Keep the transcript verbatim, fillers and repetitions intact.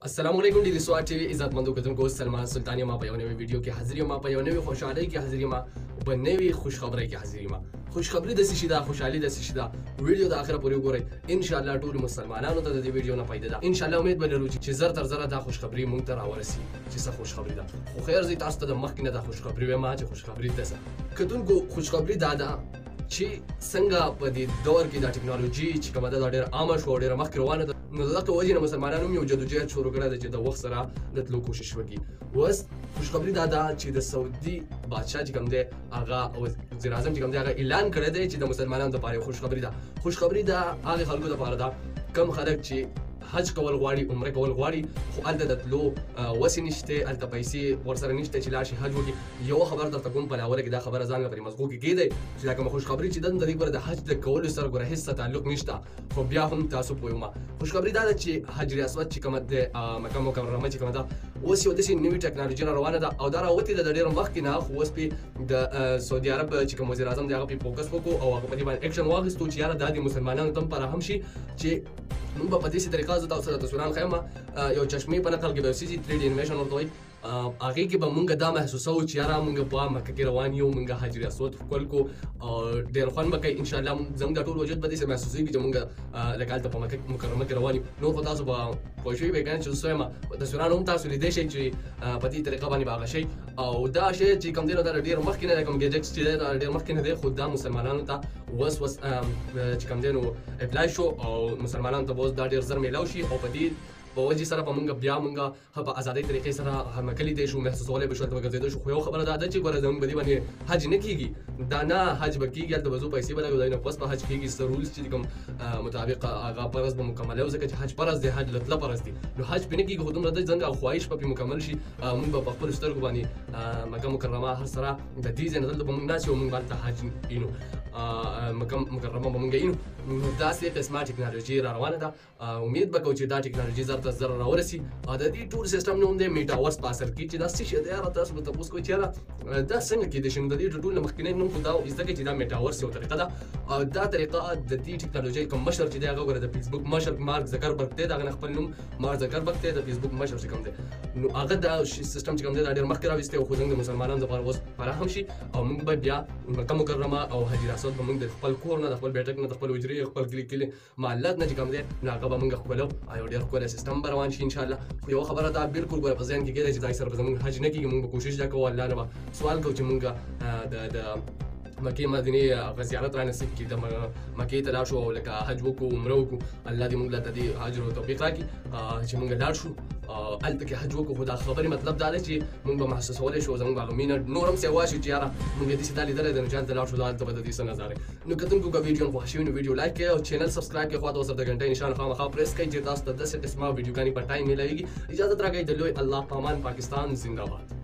السلام علیکم ډیری سوات ټي وي عزتمندو کتونکو سلمان سلطانی ما په یو نوې ویډیو کې حاضر یم. ما په یو نوې خوشحالۍ کې حاضر یم، په نوې خوشخبری کې حاضر یم. خوشخبری د څه شي ده، خوشحالي د څه شي ده، ویډیو د اخره پورې وګورئ. ان شاء الله ټول مسلمانانو ته د دې ویډیو نه فائدہ ده. ان شاء الله امید به لرو چې زر تر زره دا خوشخبری مونږ ته راورسي چې څه خوشخبری ده. خو خیر زه تاسو ته د مخکې نه دا خوشخبری وایم چې خوشخبری ده څه. کتونکو خوشخبری دا ده چې څنګه په دې دور کې د ټکنالوژي چې کومه ده ډېر عامه شو، ډېر مخکې روانه ده، نو دغه وجې نه مسلمانانو یو جدوجہد شروع کړی ده چې د وخت سره د تلو کوشش وکړي. اوس خوشخبري دا ده چې د سعودي بادشاه چې کوم دی هغه وزیر اعظم چې کوم دی هغه اعلان کړی دی چې د مسلمانانو لپاره خوشخبري ده. خوشخبري ده هغه خلکو لپاره ده کم خلک چې حج کول غواړي، عمره کول غواړي، خو هلته د تلو وسې نشته، هلته پیسې ورسره نشته چې لاړ شي حج وکړي. یو خبر درته کوم په لاوله کې دا خبره ځان لپاره مزغو کې کېدی چې دا کومه خوشخبري چې د دې لپاره د حج د کولو سره ګوره هېڅ تعلق نشته، خو بیا هم تاسو پوهیږم خوشخبري دا ده چې حجر اسود چې کومه د مکه مکرمه چې کومه ده اوس یو داسې نوې ټکنالوژي را روانه ده او دا راوتې ده د ډېر مخکې نه، خو اوس پې د سعودي عرب چې کوم وزیر اعظم دی هغه پې فوکس وکړو او هغه په دې باندې اکشن واخیستو چې یاره دا د مسلمانانو ته هم فراهم شي چې موږ به په داسې طریقه زه تاسو ته تصویران ښیم. یو چشمې په نقل کې به یو څه تھری ډي انیمیشن ورته وایي، هغې کې به مونږ دا محسوسوو چې یاره مونږ په مکه کې روان یو، مونږ حجر اسود ښکل کړو او ډېر خوند به کوي. انشاءالله زموږ دا ټول وجود به داسې محسوسېږي چې مونږ لکه هلته په مکه مکرمه کې روان یو. نور خو تاسو به پوه شوي وئ که نه چې زه څه یم، تصویران هم تاسو لیدی شئ چې په دې طریقه باندې به هغه شئ. او دا شی چې کوم دی نو دا ډېر مخکې نه دی، کوم ګیجټس چې دی دا ډېر مخکې نه دی، خو دا مسلمانانو ته اوس اوس چې کوم دی نو اپلای شو او مسلمانانو ته به اوس دا ډېر زر میلاو شي او په دې په وجې سره به مونږ بیا مونږ په ازادۍ طریقې سره همکلی دی شو، محسوسولی به شو، هلته به ګرځېدی شو. خو یو خبره دا ده چې ګوره زموږ په دې باندې حج نه کېږي، دا نه حج به کېږي، هلته به ځو پیسې به لګو، دی نه پس به حج کېږي. څه رولز چې کوم مطابق هغه فرض به مکمل وي، ځکه چې حج فرض دی، حج له تله فرض دی، نو حج پې نه کېږي، خو دومره ده څنګه خواهش به پې مکمل شي. مونږ به په خپلو سترګو باندې مکه مکرمه هر سره د دې ځای نه دلته به مونږ ناست یو، مونږ به هلته حج وینو، مکه مکرمه به مونږ وینو. نو داسې قسمه ټکنالوژي را روانه ده. امید به کوو چې دا ټکنالوژي زر ته زر راورسي. د دې ټول سیسټم نوم دی میټاورس په اصل کې، چې دا څه شی دی یاره تاسو به تپوس کوئ چې یاره دا څنګه کېدی شي. نو د دې ټول نه مخکینی نوم خو دا زده کړئ چې دا میټاورس یو طریقه ده. او دا طریقه د دې ټکنالوژۍ کوم مشر چې دی هغه ګوره د فیسبوک مشر مارک زکربرګ دی، د هغه نه خپل نوم مارک زکربرګ دی، د فیسبوک مشر چې کوم دی نو هغه دا سیسټم چې کوم دی دا ډېر مخکې راوستی او خو زموږ د مسلمانانو لپاره اوس فراهم شي او موږ به بیا مکه مکرمه او حجر اسود به موږ د خپل کور نه، د خپل بیټک نه، د خپل حجرې، خپل کلي کلي محلات نه چې کوم دی نو هغه به موږ ښکلو او یو ډېر ښکلی سیسټم به روان شي انشاءالله. خو یوه خبره دا بالکل ګوره په ذهن کې کېدی چې دا سره به زموږ حج نه کېږي. موږ به کوشش دا کوو، الله نه به سوال کوو چې موږ د مکې مدینې هغه زیارت را نصیب کړي، د مکې ته لاړ شو او لکه حج وکړو، عمره وکړو. الله دې موږ له د دې اجر او توفیق راکړي چې موږ لاړ شو هلته کې حج وکړو. خو دا خبرې مطلب دا دی چې موږ به محسوسولی شو، زموږ هغه مینه نور هم سیوا شي چې یاره موږ یې داسې دا لیدلی دی نو چې هلته لاړ شو، هلته به د دې څه نظارې. نو کتونکو که ویډیو خوښ شوي نو ویډیو لایک کړئ او چینل سبسکرایب کړئ، خواته ورسره د غنټۍ نشان خامخا پریس کړئ چې تاسو ته داسې قسمه ویډیوګانې په ټایم میلاویږي. اجازت راکړئ د لوی الله په امان. پاکستان زنده باد.